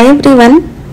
Everyone,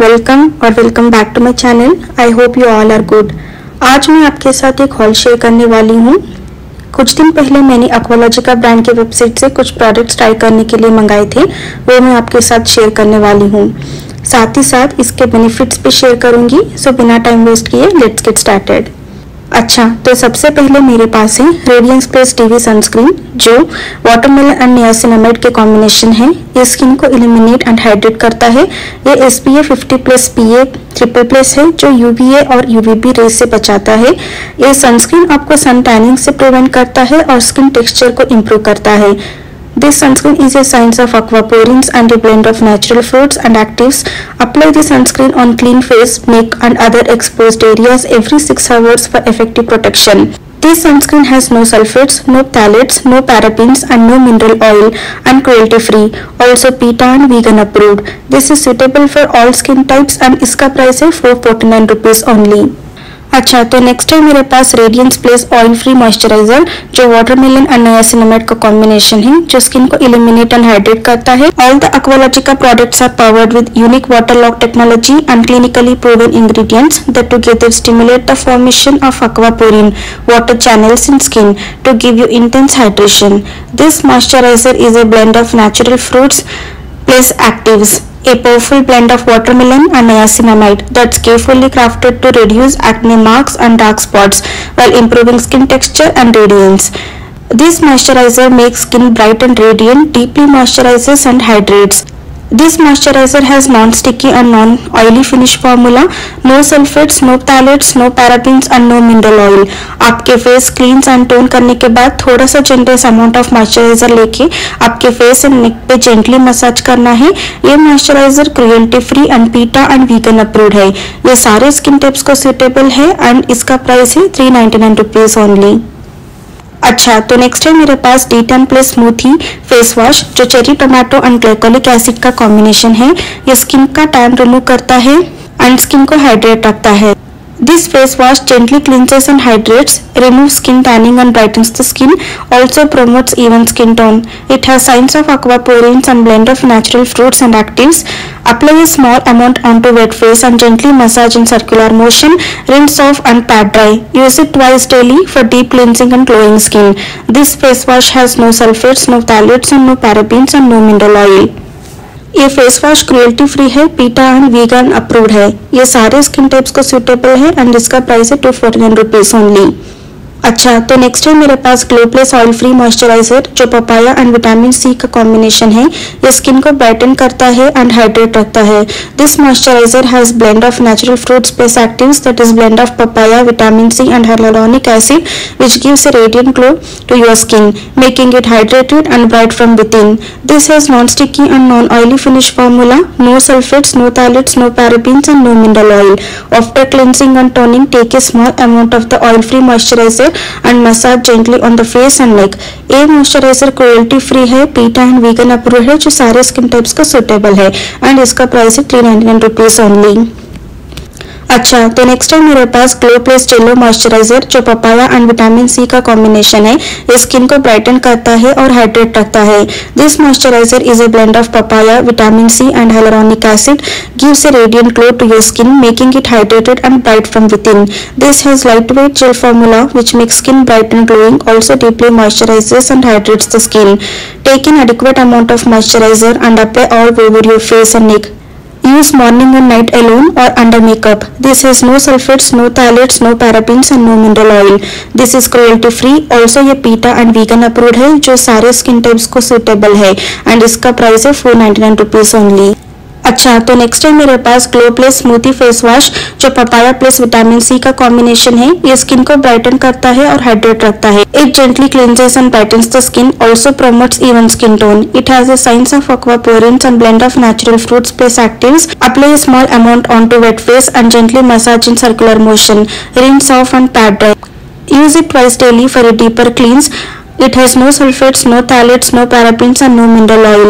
welcome back to my channel. I hope you all are good. आज मैं आपके साथ एक हॉल शेयर करने वाली हूँ। कुछ दिन पहले मैंने एक्वालॉजिका ब्रांड के वेबसाइट से कुछ प्रोडक्ट्स ट्राई करने के लिए मंगाए थे, वो मैं आपके साथ शेयर करने वाली हूँ। साथ ही साथ इसके बेनिफिट्स भी शेयर करूंगी। सो बिना टाइम वेस्ट किए लेट्स गेट स्टार्टेड। अच्छा, तो सबसे पहले मेरे पास है रेडियंस प्लस टीवी सनस्क्रीन, जो वाटरमेलन एंड नियासिनामाइड के कॉम्बिनेशन है। ये स्किन को इल्यूमिनेट एंड हाइड्रेट करता है। ये SPF 50+ PA ट्रिपल+ है, जो UVA और UVB रेज से बचाता है। ये सनस्क्रीन आपको सन टैनिंग से प्रिवेंट करता है और स्किन टेक्सचर को इम्प्रूव करता है। This sunscreen is a science of aquaporins and a blend of natural fruits and actives. Apply the sunscreen on clean face, neck and other exposed areas every 6 hours for effective protection. This sunscreen has no sulfates, no phthalates, no parabens and no mineral oil and cruelty free. Also PETA and vegan approved. This is suitable for all skin types and इसका price है 449 rupees only। अच्छा, तो next है मेरे पास radiance plus oil free moisturiser, जो watermelon and niacinamide का combination है, जो स्किन को इल्यूमिनेट एंड हाइड्रेट करता है। All the Aqualogica products are powered with unique water lock technology and clinically proven ingredients that together stimulate the formation of aquaporine water channels in skin to give you intense hydration. This moisturizer is a blend of natural fruits plus actives, a powerful blend of watermelon and niacinamide that's carefully crafted to reduce acne marks and dark spots while improving skin texture and radiance. This moisturizer makes skin bright and radiant, deeply moisturizes and hydrates. This moisturizer has non-sticky and non-oily finish formula, no sulfates, no phthalates, no parabens and no mineral oil. आपके face cleanse and tone करने के बाद थोड़ा सा generous amount of moisturiser लेके आपके face and neck पे gently massage करना है। ये moisturiser cruelty free and PETA and vegan approved है। ये सारे स्किन टाइप्स को सूटेबल है एंड इसका प्राइस है 399 रुपीज ओनली। अच्छा, तो नेक्स्ट है मेरे पास D10 plus smoothie face wash, जो cherry tomato and glycolic acid का कॉम्बिनेशन है। ये स्किन का टैन रिमूव करता है एंड स्किन को हाइड्रेट रखता है। This face wash gently cleanses and hydrates, removes skin tanning and brightens the skin, also promotes even skin tone. It has signs of aquaporins and blend of natural fruits and actives. Apply a small amount onto wet face and gently massage in circular motion. Rinse off and pat dry. Use it twice daily for deep cleansing and glowing skin. This face wash has no sulfates, no phthalates and no parabens and no mineral oil. ये face wash cruelty free है, PETA and vegan approved है। ये सारे skin types को suitable है and इसका price है 249 rupees only. अच्छा, तो नेक्स्ट है मेरे पास glow plus oil free moisturiser, जो पपाया एंड विटामिन C का कॉम्बिनेशन है। ये स्किन को ब्राइटन करता है एंड हाइड्रेट रखता है। This moisturiser has blend of natural fruits plus actives, that is blend of papaya, vitamin C and hyaluronic acid, which gives a radiant glow to your skin, making it hydrated and bright from within. This has non-sticky and non-oily finish formula, no sulfates, no phthalates, no parabens and no mineral oil. After cleansing and toning, take a small amount of the oil-free moisturizer and massage gently on the face and neck. ये moisturiser cruelty free है, PETA and vegan approved है, जो सारे skin types का suitable है and इसका price है 399 rupees only. अच्छा, तो नेक्स्ट है मेरे पास ग्लो प्लस जेलो मॉइस्चराइजर, जो पपाया एंड विटामिन C का कॉम्बिनेशन है। ये स्किन को ब्राइटन करता है और हाइड्रेट रखता है। This moisturiser is a blend of papaya, vitamin C and hyaluronic acid, gives a radiant glow to your skin, making it hydrated and bright from within. This has lightweight gel formula which makes skin bright and glowing, also deeply moisturizes and hydrates the skin. Take an adequate amount of moisturizer and apply all over your face and neck. Use morning and night alone or under makeup. This has no sulfates, no phthalates, no parabens and no mineral oil. This is cruelty free. Also ये PETA and vegan approved है, जो सारे skin types को suitable है and इसका price है 499 rupees only. अच्छा, तो नेक्स्ट है मेरे पास glow plus smoothie face wash, जो पपाया प्लस विटामिन C का कॉम्बिनेशन है। ये स्किन को ब्राइटन करता है और हाइड्रेट रखता है। It gently cleanses and brightens the skin, also promotes even skin tone. It has a signs of aquaporins and blend of natural fruits plus actives. Apply a small amount onto wet face and gently massage in circular motion. Rinse off and pat dry. Use it twice daily for a deeper cleanse. It has no sulfates, no phthalates, no parabens and no mineral oil.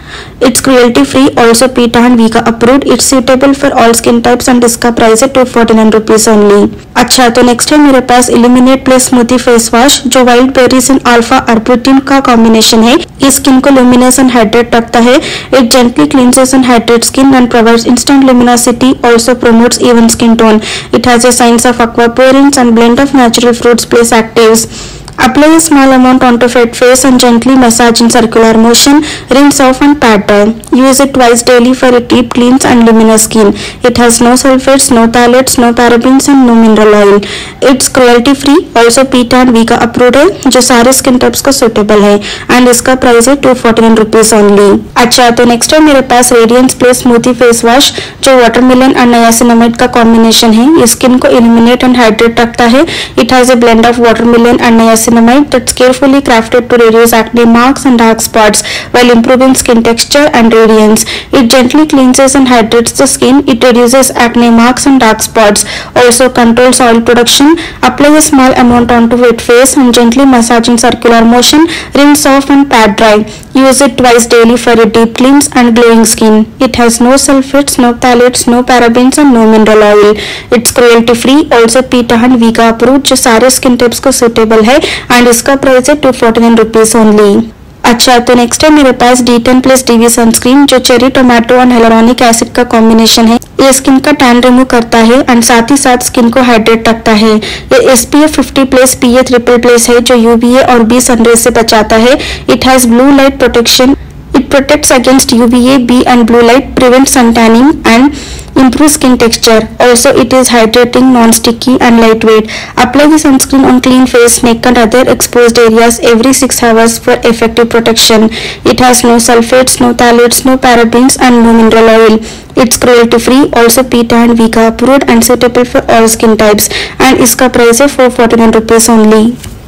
It's cruelty free, also PETA and VIGA approved. It's suitable for all skin types and इसका price है 249 rupees only. अच्छा, तो next है मेरे पास illuminate plus smoothie face wash जो wild berries and alpha arbutin का combination है। ये स्किन को ल्यूमिनस एंड हाइड्रेट रखता है। It gently cleanses and hydrate skin and provides instant luminosity, also promotes even skin tone. It has a signs of aquaporins and blend of natural fruits plus actives. Apply a small amount onto fat face and gently massage in circular motion. Rinse off and pat dry. Use it twice daily for a deep cleanse and luminous skin. It has no sulfates, no phthalates, no parabens and no mineral oil. It's cruelty free, also PETA and VIGA approved है जो सारे skin types को suitable है and इसका price है 249 rupees only. अच्छा, तो next है मेरे पास radiance plus smoothie face wash जो वाटरमेलन एंड नियासिनामाइड का कॉम्बिनेशन है। ये स्किन को इल्यूमिनेट एंड हाइड्रेट रखता है। It has a blend of watermelon and niacinamide that's carefully crafted to reduce acne marks and dark spots while improving skin texture and radiance. It gently cleanses and hydrates the skin. It reduces acne marks and dark spots. Also controls oil production. Apply a small amount onto wet face and gently massage in circular motion. Rinse off and pat dry. Use it twice daily for a deep cleanse and glowing skin. It has no sulfates, no phthalates, no parabens and no mineral oil. It's cruelty free, also PETA and VIGA approved जो सारे skin types को suitable है and इसका price है 249 rupees only. अच्छा, तो next है मेरे पास D10 प्लस DV सनस्क्रीन जो चेरी टोमेटो और हेलोरॉनिक एसिड का कॉम्बिनेशन है। ये स्किन का टैन रिमूव करता है एंड साथ ही साथ स्किन को हाइड्रेट रखता है। ये SPF 50 plus PA triple plus है जो UVA और B सनरेज से बचाता है। It has blue light protection. It protects against UVA, B and blue light, prevents sun tanning and improves skin texture. Also, it is hydrating, non-sticky and lightweight. Apply the sunscreen on clean face, neck and other exposed areas every 6 hours for effective protection. It has no sulfates, no phthalates, no parabens and no mineral oil. It's cruelty free, also PETA and VIGA approved and suitable for all skin types. And इसका price है 449 rupees only.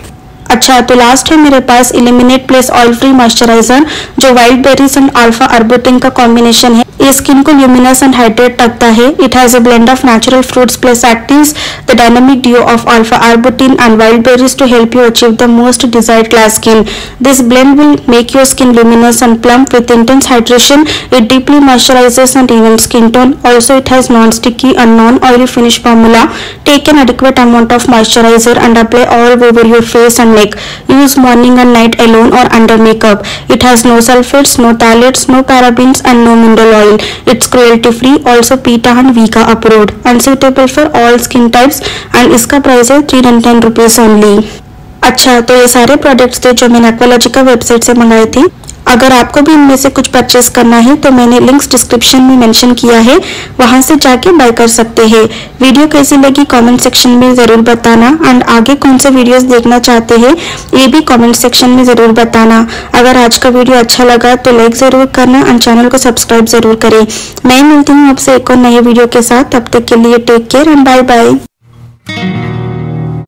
अच्छा, तो last है मेरे पास illuminate plus oil free moisturiser जो wild berries and alpha arbutin का combination है। ये स्किन को ल्यूमिनस एंड हाइड्रेट रखता है। It has a blend of natural fruits plus actives, the dynamic duo of alpha arbutin and wild berries to help you achieve the most desired glass skin. This blend will make your skin luminous and plump with intense hydration. It deeply moisturizes and evens skin tone. Also, it has non-sticky and non-oily finish formula. Take an adequate amount of moisturizer and apply all over your face and neck. Use morning and night alone or under makeup. It has no sulfates, no phthalates, no parabens and no mineral oil. It's cruelty free, also PETA and VIGA approved and suitable for all skin types and इसका price है 310 rupees only. अच्छा, तो ये सारे products थे जो मैंने Aqualogica website से मंगाए थे। अगर आपको भी इनमें से कुछ परचेस करना है तो मैंने लिंक्स डिस्क्रिप्शन में मेंशन किया है, वहां से जाके बाय कर सकते हैं। वीडियो कैसी लगी कमेंट सेक्शन में ज़रूर बताना एंड आगे कौन से वीडियोस देखना चाहते हैं ये भी कमेंट सेक्शन में ज़रूर बताना। अगर आज का वीडियो अच्छा लगा तो लाइक ज़रूर करना एंड चैनल को सब्सक्राइब ज़रूर करें। मैं मिलती हूँ आपसे एक और नए वीडियो के साथ, तब तक के लिए take care and bye bye.